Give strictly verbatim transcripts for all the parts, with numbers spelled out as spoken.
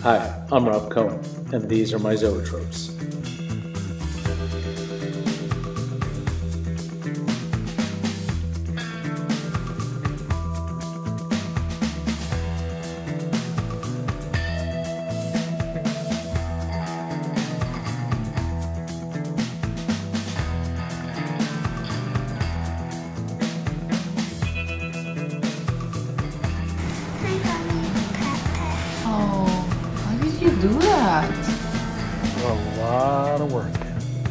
Hi, I'm Rob Cohen, and these are my zoetropes. Oh, why did you do that? A lot of work.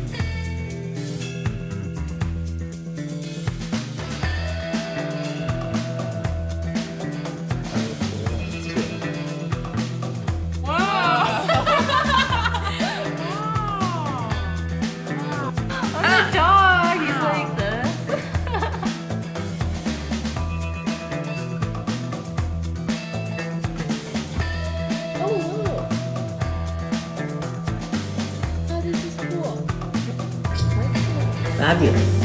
The dog, he's like this. Oh, look. Oh, this is cool. Fabulous.